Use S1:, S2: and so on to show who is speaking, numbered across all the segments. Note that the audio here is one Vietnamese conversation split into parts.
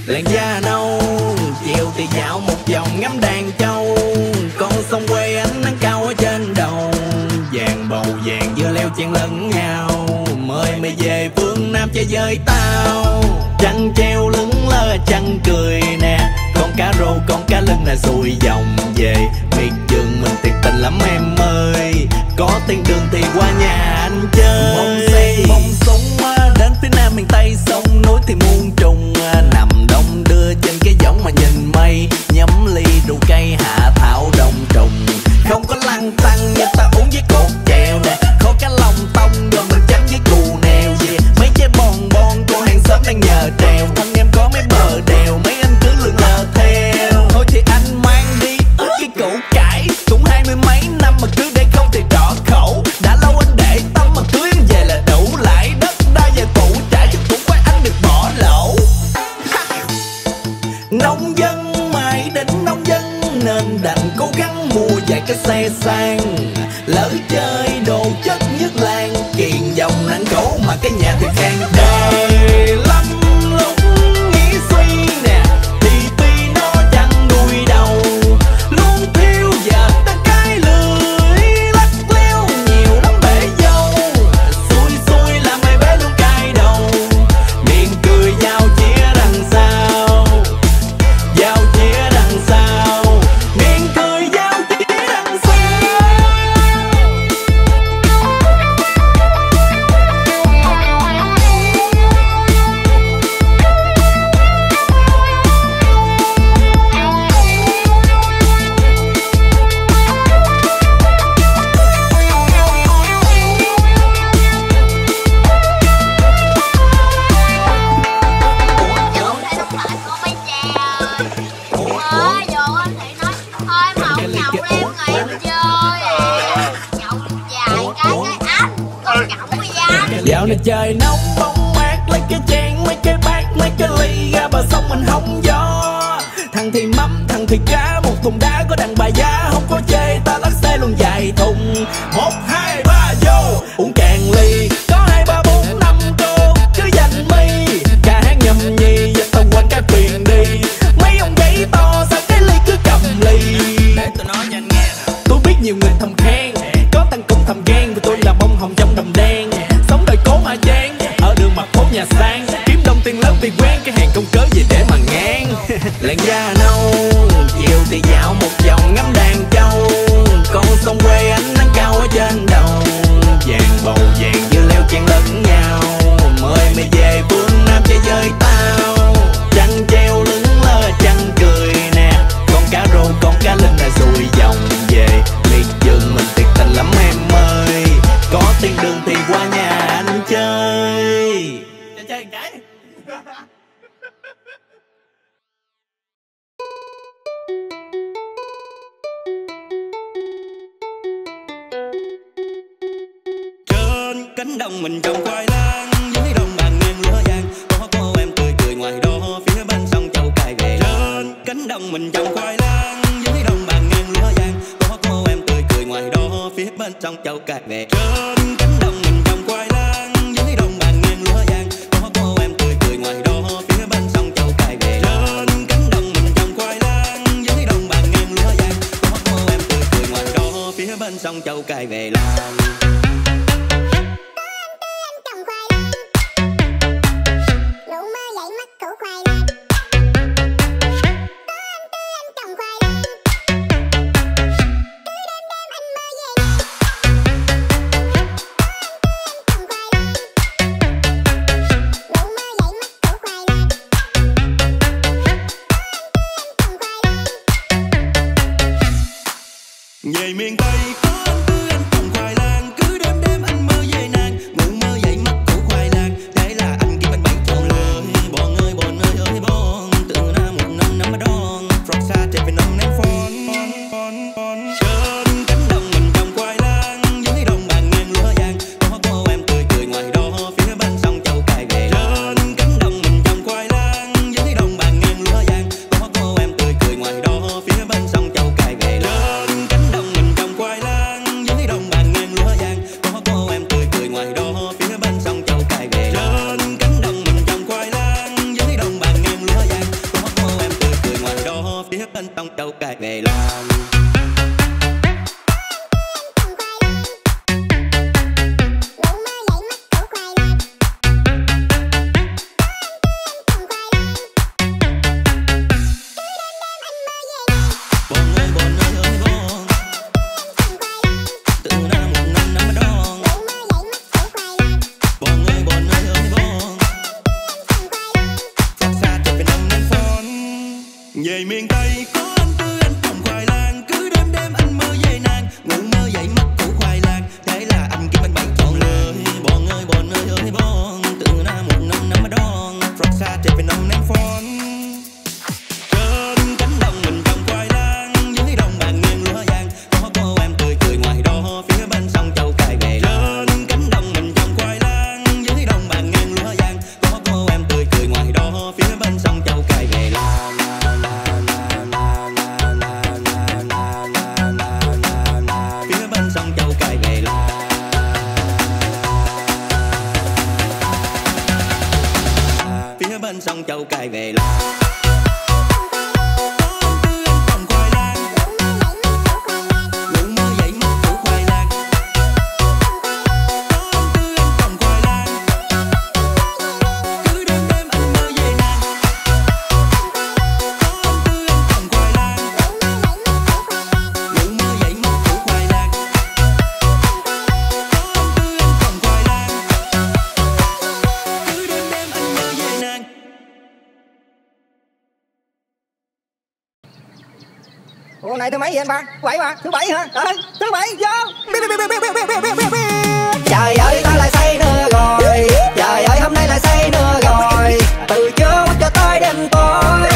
S1: Làn da nâu, chiều thì dạo một vòng ngắm đàn châu. Con sông quê ánh nắng cao ở trên đầu, vàng bầu vàng dưa leo chen lẫn nhau. Mời mày về phương Nam chơi với tao. Trăng treo lững lơ trăng cười nè, con cá rô con cá lưng là xuôi dòng về. Miệt vườn mình thiệt tình lắm em ơi, có tiền đường thì qua nhà anh chơi. Bông sen bông súng đến phía Nam miền Tây sông núi thì muôn trùng. Nằm đông đưa trên cái võng mà nhìn mây, nhắm ly rượu cây hạ thảo đông trùng. Không có lăng tăng như ta uống với cột chèo nè, kho cá lòng tông rồi mình chấm với cù nèo về. Mấy trái bon bon cô hàng xóm đang nhờ trèo, thân em có mấy bờ đèo mấy anh cứ lượn lờ theo. Thôi thì anh mang đi ướt cái củ cải, cũng 20 mấy năm mà cứ để không thì trọ khẩu. Đã lâu anh để tâm mà cưới em về là đủ lại. Đất đai về phụ trả chứ cũng phải anh được bỏ lỗ. Nông dân mãi đỉnh nông dân nên đành cố gắng mua vài cái xe sang. Lỡ chơi đồ chất nhất làng, kiền dòng nắng khổ mà cái nhà thì khang. Đời lắm lúc nghĩ suy nè, thì tuy nó chẳng đuôi đầu. Luôn thiếu vợ ta cái lưỡi, lắc léo nhiều lắm bể dâu. Xui xui làm mày bé luôn cay đầu, miệng cười giao chia đằng sau. Giao chia đằng sau, miệng cười giao chia đằng sau. Dạo này trời nóng bóng mát, lấy cái chén mấy cái bát mấy cái ly ra bờ sông mình hóng gió. Thằng thì mắm thằng thì cá, một thùng đá có đàn bà giá. Không có chê ta lắc xe luôn vài thùng. 1, 2, 3 vô uống cạn ly, có 2, 3, 4, 5 cô cứ dành mi. Ca hát nhầm nhi giờ tao quên cái thuyền đi. Mấy ông giấy to sao cái ly cứ cầm ly. Để tôi nói cho anh nghe nè, tôi biết nhiều người thầm khen, có thằng cũng thầm ghen vì tôi là bông hồng trong đầm đen. Sống đời cố mà chán, ở đường mặt phố nhà sang, kiếm đông tiền lớn vì quen cái hàng công cớ gì để mà ngang. Làn da nâu, chiều thì dạo một vòng ngắm đàn châu. Con sông quê ánh nắng cao ở trên đầu, vàng bầu vàng dưa leo chen lẫn nhau. Mời mày về phương Nam chơi với tao. Trăng treo lững lơ trăng cười nè, con cá rô con cá lưng là xuôi dòng về. Miệt vườn mình thiệt tình lắm em ơi, có tiền đường thì qua nhà anh chơi. Chơi cái
S2: trên cánh đồng mình trồng khoai lang, dưới đồng bàn ngang lúa vàng. Có cô em cười cười ngoài đó phía bên sông Châu Cài về. Trên cánh đồng mình trồng khoai lang, dưới đồng bàn ngang lúa vàng. Có cô em cười cười ngoài đó phía bên sông Châu Cài về. Trên cánh đồng mình trồng khoai lang, dưới đồng bàn ngang lúa vàng. Có cô em cười cười ngoài đó phía bên sông Châu Cài về. Trên cánh đồng mình trồng khoai lang, dưới đồng bàn ngang lúa vàng. Có cô em cười cười ngoài đó phía bên sông Châu Cài về làm. Về miền Tây có anh cứ anh trồng khoai lang, cứ đêm đêm anh mơ về nàng, ngủ mơ dậy mắt củ khoai lang. Thế là anh kiếm anh bảy tròn lương, bọn ơi bọn, từ Nam một năm năm đón, frog xa chạy về năm ném phon. Trên cánh đồng mình trồng khoai lang, dưới đồng bàn ngang lúa vàng. Có cô em cười cười ngoài đó phía bên sông Châu Cài về. Trên cánh đồng mình trồng khoai lang, dưới đồng bàn ngang lúa vàng. Có cô em cười cười ngoài đó phía bên sông Châu Cài về. Trên cánh đồng mình trồng khoai lang. cài về làm. Về miền Tây có anh Tư anh trồng khoai lang, cứ đêm đêm anh mơ về nàng, ngủ mơ dậy mắt củ khoai lang, thế là anh kiếm anh bảy chọn lời. Bọn ơi bọn, từ na một năm năm đón, rót xa trên bên ông ném phón. Trên cánh đồng mình trồng khoai lang, dưới đồng bàn nghiêng lúa vàng, có cô em tươi cười ngoài đó, phía bên sông Châu Cài về. Trên cánh đồng mình trồng khoai lang, dưới đồng bàn nghiêng lúa vàng, có cô em tươi cười ngoài đó, phía bên sông Châu Cài về làm. Bên sông Châu Cài về làm.
S3: Ủa này thứ mấy vậy anh ba? Thứ bảy mà, thứ bảy hả? Thứ bảy vô. Trời ơi ta lại say nữa rồi. Trời ơi hôm nay lại say nữa rồi. Từ trưa cho tới đêm tối.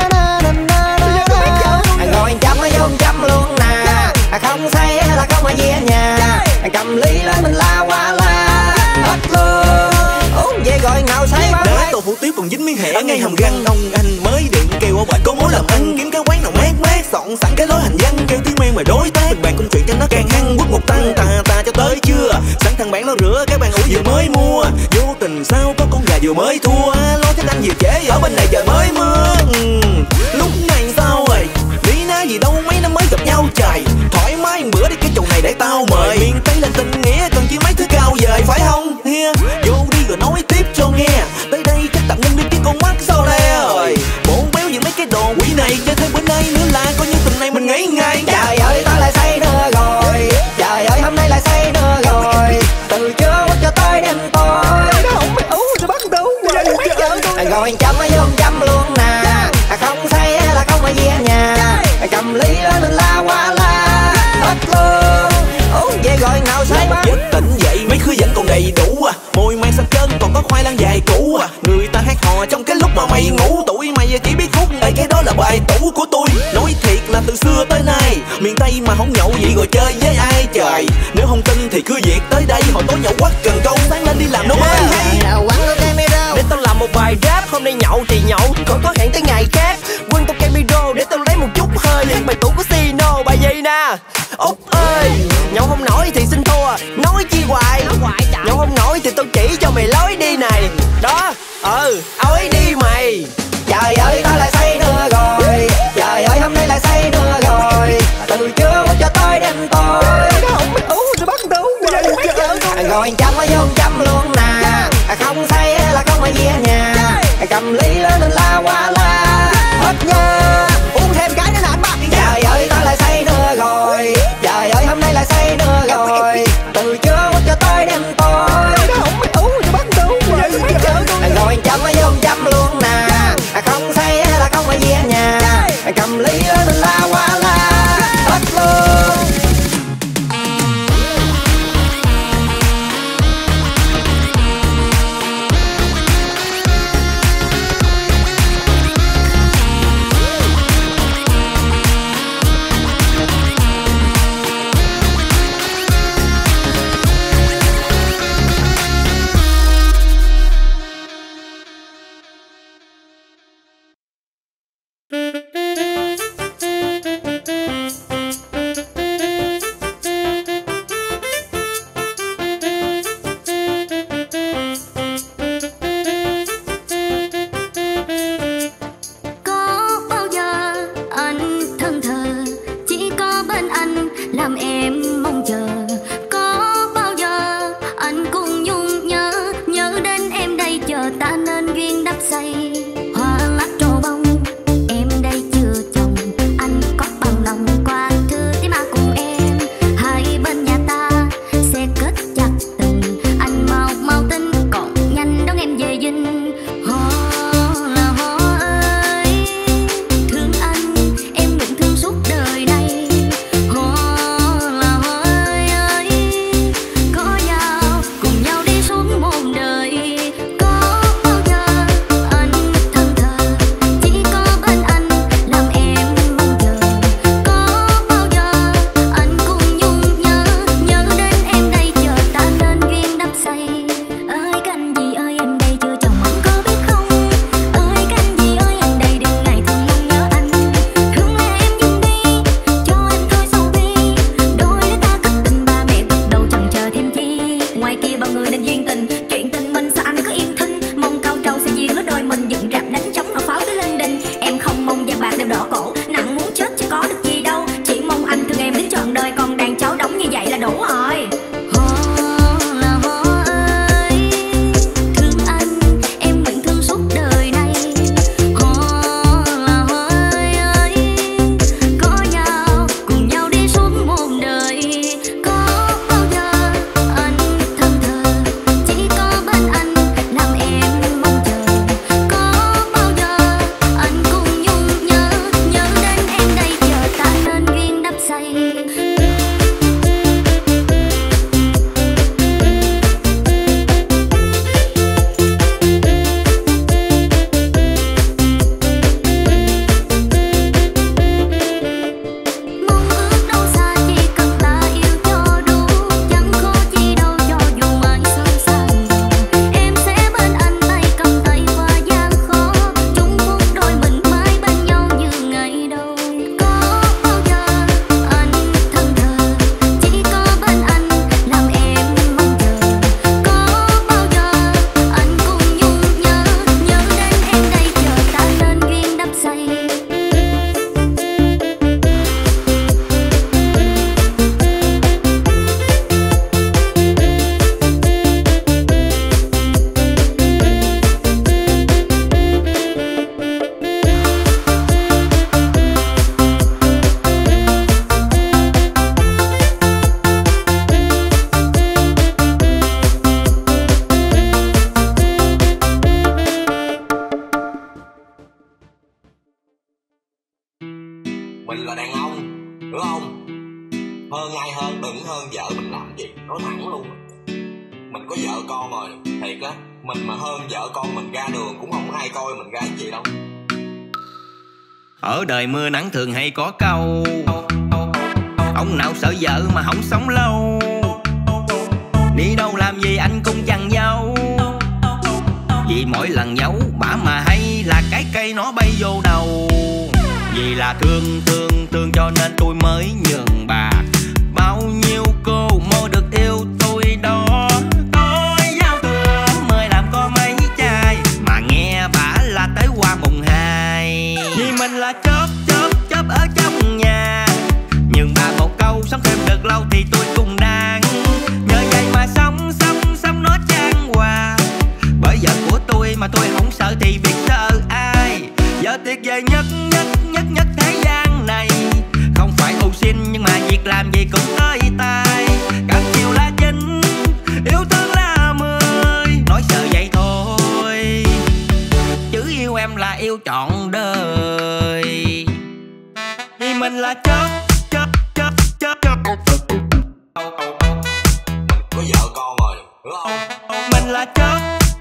S3: Ngồi chăm vô chăm luôn nè. Không say là không ở về nhà. Cầm ly lên mình la qua la. Hết luôn. Uống về rồi ngào say quá.
S1: Đá tô hủ tiếu còn dính miếng hẻ ở ngay hàm răng. Ông anh mới điện kêu ở ngoài có mối làm ăn, kiếm cái quán nào mát mát, dọn sẵn cái lối hành văn, kêu tiếng men mời đối tác. Mình bàn công chuyện cho nó càng hăng, quất một tăng ta cho tới trưa. Sẵn thằng bạn nó rửa cái bàn ủi vừa mới mua. Vô tình sao có con gà vừa mới thua. Lo thế anh vừa trễ ở bên này trời mới mưa. Lúc này sao rồi? Đi na gì đâu mấy năm mới gặp nhau trời. Thoải mái bữa đi cái chầu này để tao mời. Miền Tây lên tình nghĩa cần chi mấy thứ cao vời phải không? Vô đi rồi nói tiếp cho nghe. Tới đây chắc tạm ngưng đi cái con mắt sao le rồi. Bộ béo với mấy cái đồ quỷ này chơi thêm bữa nay nữa là coi như tuần này mình nghỉ ngay.
S3: Trời ơi ta lại say nữa rồi. Trời ơi hôm nay lại say nữa rồi. Từ trưa cho tới đêm tối. Nó không biết uống rồi bắt đầu rồi chăm vô chăm luôn nè. Không say là không ở về nhà. Cầm ly lên mình la qua la. Hết luôn. Uống về rồi nào say quá.
S1: Giấc tỉnh dậy mấy khứa vẫn còn đầy đủ. Môi mang xanh chân còn có khoai lang dài cũ. Người ta hát hò trong cái lúc mà mày ngủ. Tụi mày chỉ biết hút này cái đó là bài tủ của tôi. Nói thiệt là từ xưa tới nay miền Tây mà không nhậu vậy rồi chơi với ai trời. Nếu không tin thì cứ việc tới đây. Hồi tối nhậu quắc cần câu sáng lên đi làm nó mới hay.
S3: Để tao làm một bài rap. Hôm nay nhậu thì nhậu, còn có hẹn tới ngày khác. Quên tao camera để tao lấy một chút hơi. Liệt bài tủ của Sino bài gì nè. Út ơi, nhậu không nổi thì xin thua. Nói chi hoài. Nhậu không nổi thì tao chỉ cho mày lối đi này. Đó, ối đi mày. Trời ơi tao lại say nữa rồi. Trời ơi hôm nay lại say nữa rồi. Từ trưa cho tới đêm tối. Nó không biết uống rồi bắt đầu rồi chăm vô chăm luôn nè. Không say là không ở về nhà. Cầm ly lên mình la qua la. Hết nha. Uống thêm cái nữa là anh ba. Trời ơi tao lại say nữa rồi. Trời ơi hôm nay lại say nữa rồi. Từ trưa cho tới đêm tối. Nó không biết uống rồi bắt đầu rồi chăm vô chăm luôn nè. Không say là không ở về nhà. Cầm ly lên mình la qua la. Hết luôn.
S4: dựng rạp đánh trống nổ pháo tới lên đình. Em không mong vàng bạc đều đỏ cổ, nặng muốn chết chứ có được gì đâu. Chỉ mong anh thương em đến trọn đời, còn đàn cháu đóng như vậy là đủ rồi.
S5: Mình là đàn ông, hiểu không? Hơn ai hơn, đừng hơn vợ mình làm gì, nói thẳng luôn. Mình có vợ con rồi, thiệt á. Mình mà hơn vợ con mình ra đường cũng không ai coi mình ra gì đâu.
S2: Ở đời mưa nắng thường hay có câu, ông nào sợ vợ mà không sống lâu. Đi đâu làm gì anh cũng chằng dâu, vì mỗi lần giấu bả mà hay là cái cây nó bay vô đầu. Vì là thương cho nên tôi mới nhường bà. Bao nhiêu cô mơ được yêu tôi đó. Tôi giao thừa mời làm có mấy chai, mà nghe bả là tới qua mùng 2. Vì mình là chớp ở trong nhà, nhưng bà một câu sống thêm được lâu thì tôi cũng đang. Nhờ vậy mà sống nó chan hòa. Bởi vợ của tôi mà tôi không sợ thì biết sợ ai. Vợ tuyệt vời nhất thế gian này. Không phải ô xin nhưng mà việc làm gì cũng tới tay. Càng chiều là 9, yêu thương là 10. Nói sợ vậy thôi, chứ yêu em là yêu trọn đời. Vì mình là chớp.
S5: Có vợ con rồi, hiểu không?
S2: Mình là chớp.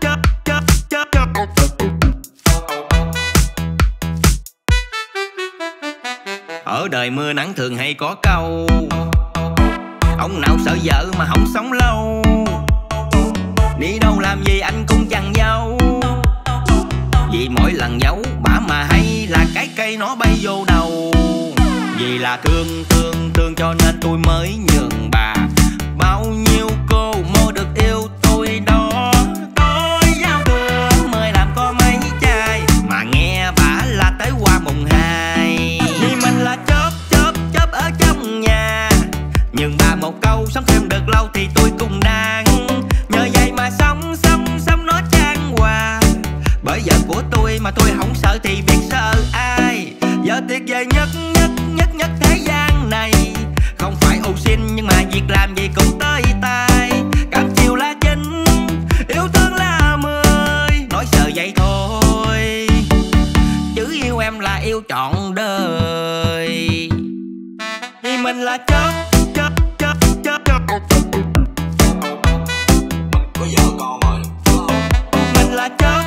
S2: Ở đời mưa nắng thường hay có câu, ông nào sợ vợ mà không sống lâu. Đi đâu làm gì anh cũng chằng dâu, vì mỗi lần giấu bả mà hay là cái cây nó bay vô đầu. Vì là thương cho nên tôi mới nhường bà. Bao nhiêu cô mơ được yêu tôi đó. Tôi giao thừa mời làm có mấy chai, mà nghe bả là tới qua mùng 2. Vì mình là chớp ở trong nhà, nhưng bà một câu sống thêm được lâu thì tôi cũng đang. Nhờ vậy mà sống nó chan hòa. Bởi vợ của tôi mà tôi không sợ thì biết sợ ai. Vợ tuyệt vời nhất thế gian này. Không phải ô xin nhưng mà việc làm gì cũng tới tay. Cảm chiều là 9, yêu thương là 10. Nói sợ vậy thôi, chứ yêu em là yêu trọn đời. Vì mình là chớp.
S5: Có vợ con rồi, hiểu không?
S2: Mình là chớp.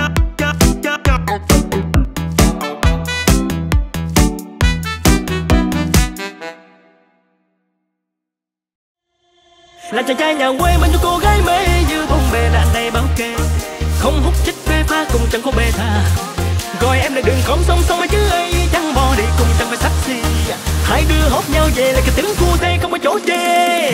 S1: Là chàng trai nhà quê bên cho cô gái mê như bông bề đạn đầy bao kê. Không hút chích phê pha cùng chẳng có bê tha. Gọi em là đường không song song mấy chứ ấy. Chẳng bò đi cùng chẳng phải taxi. Hai đứa hốt nhau về là cái tiếng cu tê không có chỗ chê.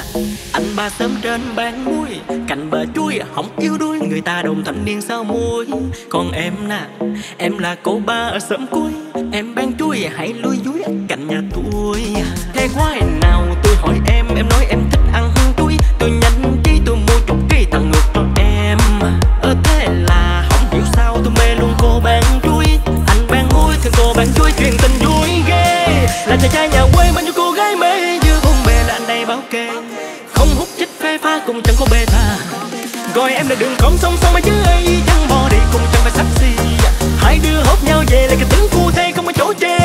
S1: Anh ba sớm trên bán muối, cạnh bờ chuối không yếu đuối, người ta đồng thanh niên sao muối. Còn em nè, em là cô ba ở xóm cuối, em bán chuối hãy lui dúi cạnh nhà tôi. Thế quái nào tôi hỏi em nói em thích ăn chuối, tôi nhanh chí tôi mua chục ký tặng ngược cho em. Thế là không hiểu sao tôi mê luôn cô bán chuối. Anh bán muối thì cô bán chuối, chuyện tình vui ghê. Là chàng trai nhà quê mà như cô gái mê như bông bề là anh đây báo kê. Không hút chích phê pha cùng chẳng có bê tha, gọi em là đường con song song mà chứ ấy chẳng bỏ đi cùng chẳng phải sắp xì. Hai đứa hốt nhau về là cái tính phu thê không có chỗ chê.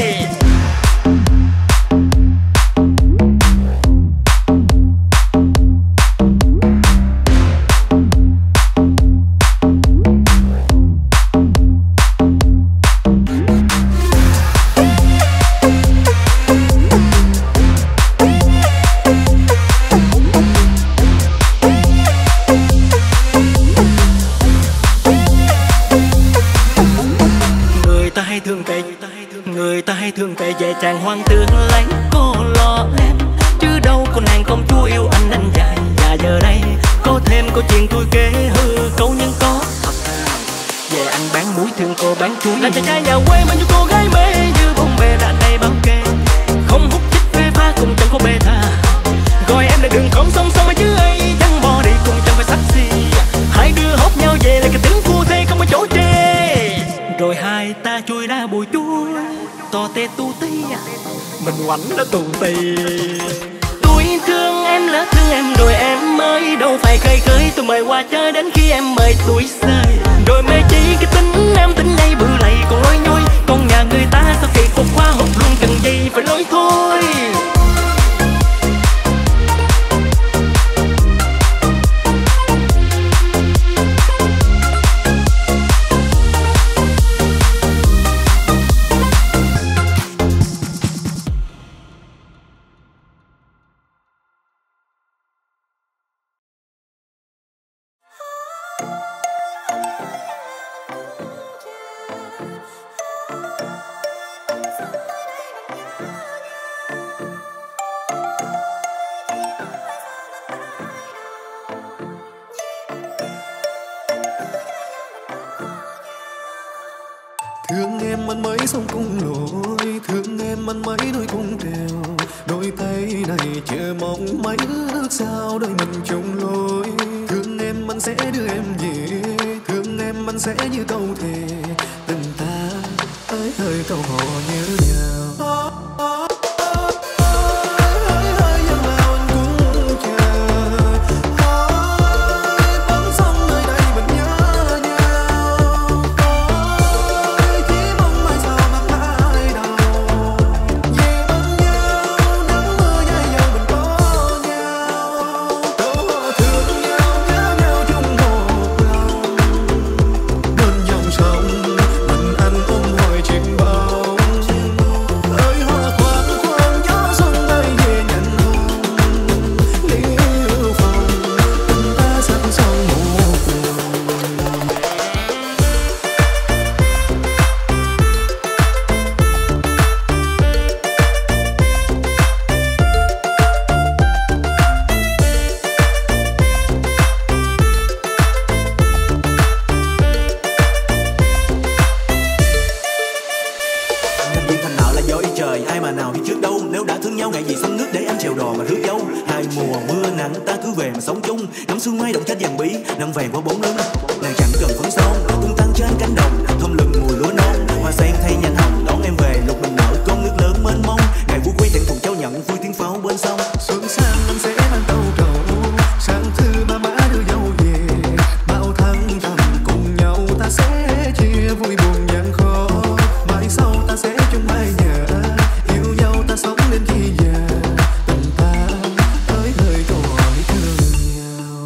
S1: Người ta hay thường kể về chàng hoang tương lấy cô lo em, chứ đâu có nàng công chúa yêu anh dài. Và giờ đây có thêm câu chuyện tôi kể hư câu nhưng có thật về anh bán muối thương cô bán chuối. Là chàng trai nhà quê mà như cô gái mê như bông bề là anh đây báo kê. Không hút chích phê pha cùng chẳng có bê tha, gọi em là đường con song song mà chứ ấy chẳng bỏ đi cùng chẳng phải sắp xì. Hai đứa hốt nhau về là cái tính phu thê không có chỗ chê. Rồi hai ta chui ra bụi chuối to tê tu tí, mình quánh nó tù tì. Tôi thương em lỡ thương em rồi em mới đâu phải khơi khơi. Tôi mời qua chơi đến khi em mời tôi xơi, rồi mê chỉ cái tính em tính đây bự lầy còn lôi nhôi. Con nhà người ta sao kỳ cục quá hụt luôn cần gì phải lối thôi.
S6: Thương em anh mấy sông cung lội, thương em anh mấy đôi cung trèo. Đôi tay này chờ mong mấy ước sao đôi mình chung lối. Thương em anh sẽ đưa em về, thương em anh sẽ như câu thề. Tình ta ơi hơi câu hò nhớ nhau.
S2: Nắng vàng qua bốn lớn nàng chẳng cần phấn son tung tăng trên cánh đồng thơm lừng mùi lúa non hoa sen thay nhành hồng đón em về lục bình nở con nước lớn mênh mông ngày vui quy thiện cùng cháu nhận vui tiếng pháo bên sông
S6: xuân sang anh sẽ mang tàu trầu sang thư ba má đưa dâu về bao tháng thầm cùng nhau ta sẽ chia vui buồn gian khó mai sau ta sẽ chung mai nhà yêu nhau ta sống đến khi già tình ta ơi hơi câu hỏi thương nhau.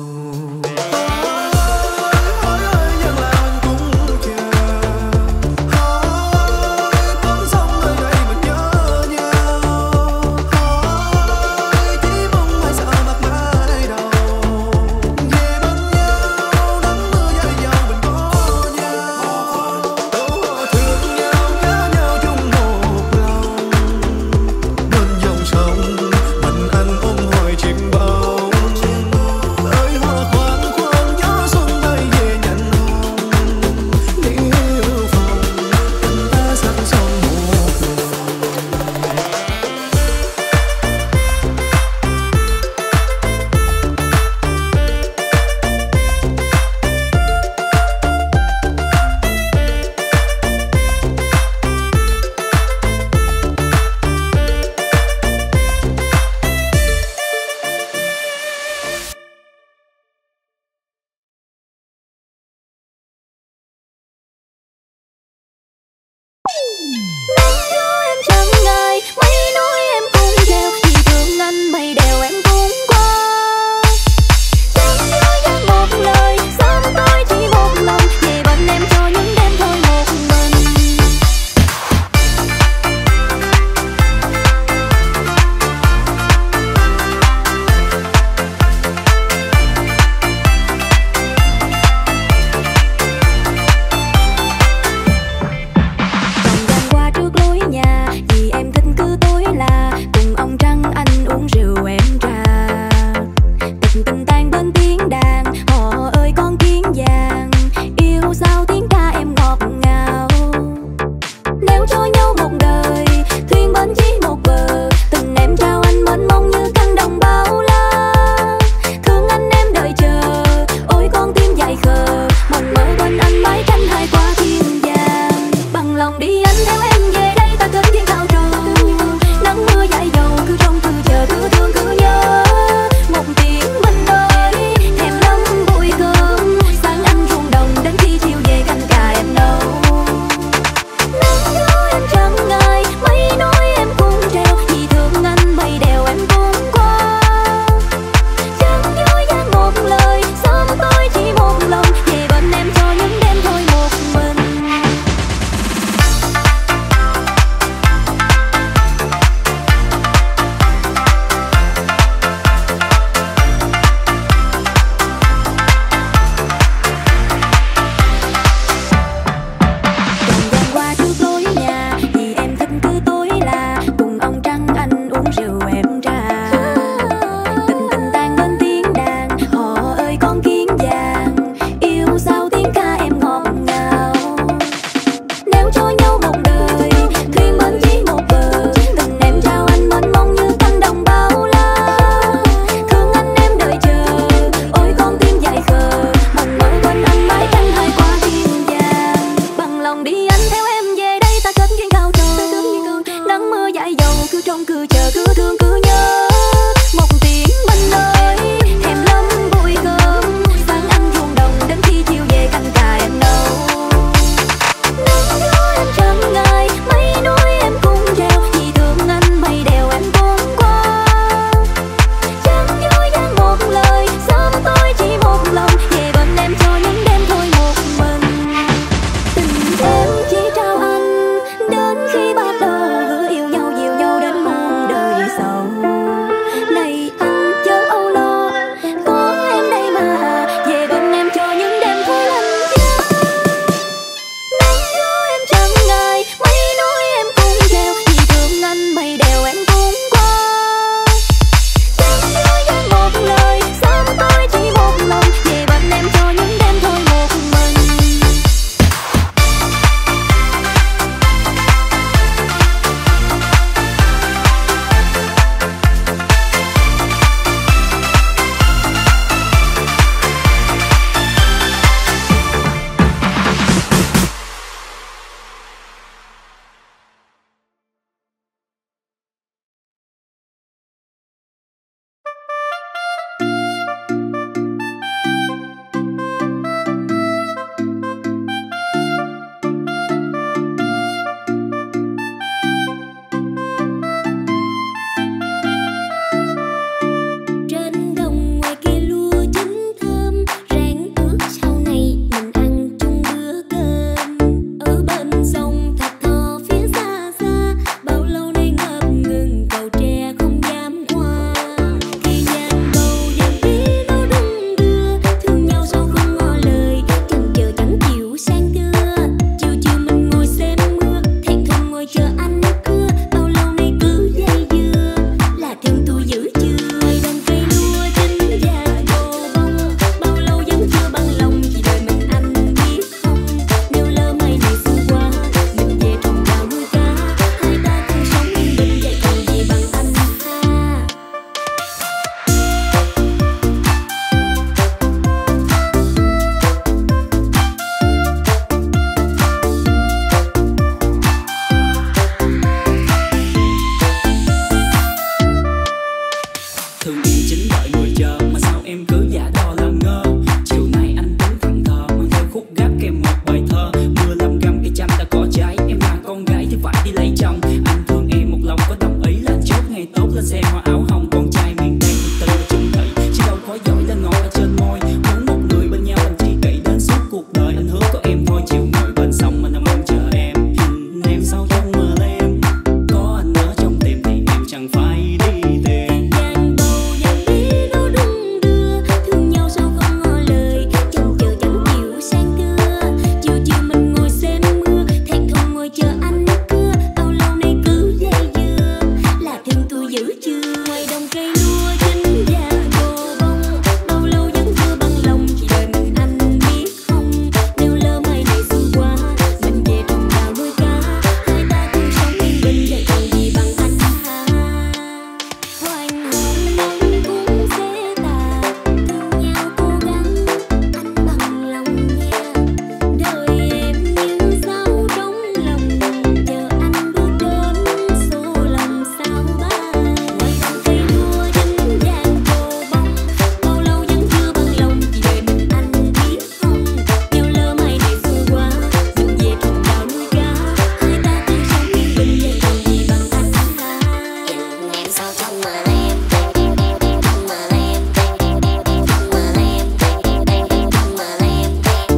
S1: đi lấy chồng. Anh thương em một lòng có đồng ý là chốt ngày tốt lên xe hoa áo hồng. Con trai miền Nam thực tình và chung thủy, chứ đâu có giỏi lên ngồi ở trên môi. Muốn một người bên nhau làm chi kỷ đến suốt cuộc đời. Anh hứa có em thôi, chiều ngồi bên sông anh mong chờ em. Em sao trong mơ em, có anh ở trong tim thì em chẳng phải đi tìm.
S4: Giang bầu giang bí đâu đung đưa, thương nhau sao không ngỏ lời. Chồng chờ chẳng chịu sang đưa, chiều chiều mình ngồi xem mưa. Thẹn thùng ngồi chờ anh cưa, bao lâu nay cứ dây dưa. Là thương tôi giữ chưa? Ngoài đồng cây lúa chín già bồ bông, bao lâu vẫn chưa bằng lòng. Chỉ đợi mình anh biết không, nếu lỡ mai này xuân qua, mình về trồng đào nuôi cá. Hai ta cùng sống yên bình, vậy còn gì bằng anh ha. Hoành hôn nắng cũng sẽ tàn, thương nhau cố gắng, anh bằng lòng nha. Đời em như sao trong lòng, chờ anh bước đến số lòng sao ban. Ngoài đồng cây lúa chín vàng bồ bông, bao lâu vẫn chưa bằng lòng. Chỉ đợi mình anh biết không, nếu lỡ mai này xuân qua, mình về trồng đào nuôi cá. Hai ta cùng sống yên bình, vậy còn gì bằng anh ha. Em sao trong mà em, trong mà em, trong mà em, trong mà em, trong mà em, trong mà em, trong mà em.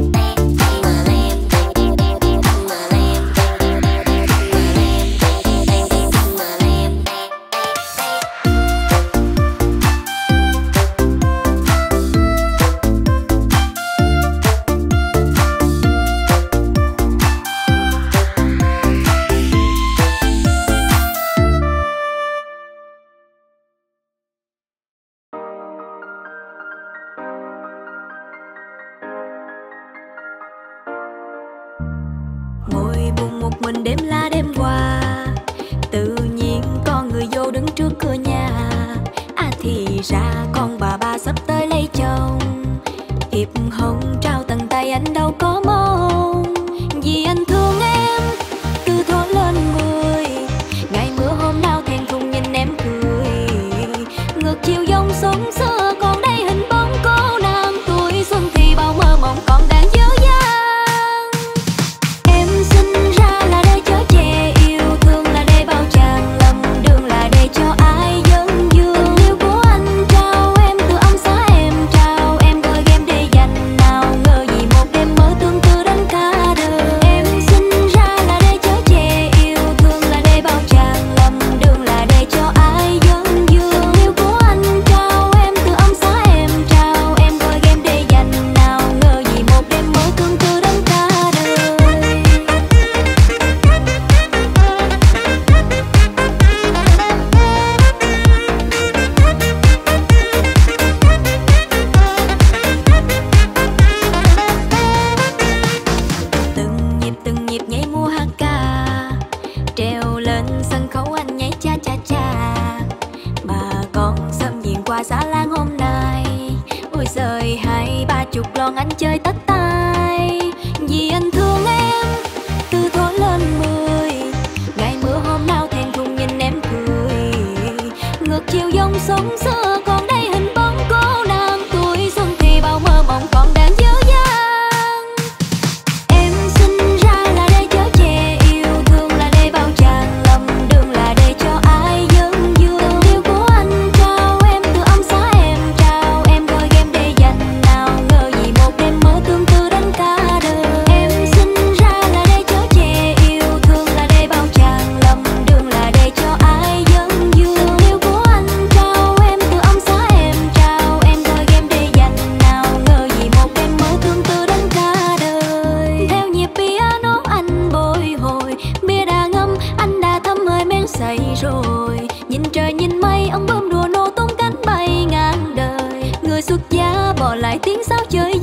S4: Ngồi buồn một mình đêm la đêm qua, tự nhiên con người vô đứng trước cửa nhà. Thì ra con bà ba sắp tới lấy chồng. Thiệp hồng trao tận tay anh đâu có mong, vì anh thương em từ thuở lên 10. Ngày mưa hôm nào thẹn thùng nhìn em cười, ngược chiều giông sống xưa còn đây hình bóng cô nàng tuổi xuân. Thì bao mơ mộng còn đang dở dang. Em sinh ra là để chở che, yêu thương là để bao tràn, lầm đường là để cho ai dân dương. Yêu của anh trao em từ âm xa em trao, em gọi game để dành nào ngờ gì một đêm mơ tương tư đến cả đời. Em sinh ra là để chở che, yêu thương là để bao tràn, lầm đường là để cho ai dân dương. Yêu của anh trao em từ âm xa em trao, em gọi game để dành nào ngờ gì một đêm mơ tương tư đến cả đời. Từng nhịp nhảy múa hát ca, treo lên sân khấu anh nhảy cha cha cha. Bà con xâm diện qua xã Lan hôm nay, ôi giời 20-30 lon anh chơi tất tay. Vì anh thương em từ thuở lên 10, ngày mưa hôm nào thẹn thùng nhìn em cười, ngược chiều giông sống xưa còn đây hình bóng cô nàng tuổi xuân. Thì bao mơ mộng còn đang dở dang. Em sinh ra là để chở che, yêu thương là để bao tràn, lầm đường là để cho ai dân dương. Yêu của anh trao em từ âm xa em trao, em gọi game để dành nào ngờ gì một đêm mơ tương tư đến cả đời. Em sinh ra là để chở che, yêu thương là để bao tràn, lầm đường là để cho ai dân dương. Yêu của anh trao em từ âm xa em trao, em gọi game để dành nào ngờ gì một đêm mơ tương tư đến cả đời. Theo nhịp piano anh bồi hồi, bia đã ngâm anh đã thấm hơi men say rồi. Nhìn trời nhìn mây ông bướm đùa nô tung cánh bay ngang đời, người xuất gia bỏ lại tiếng sáo chơi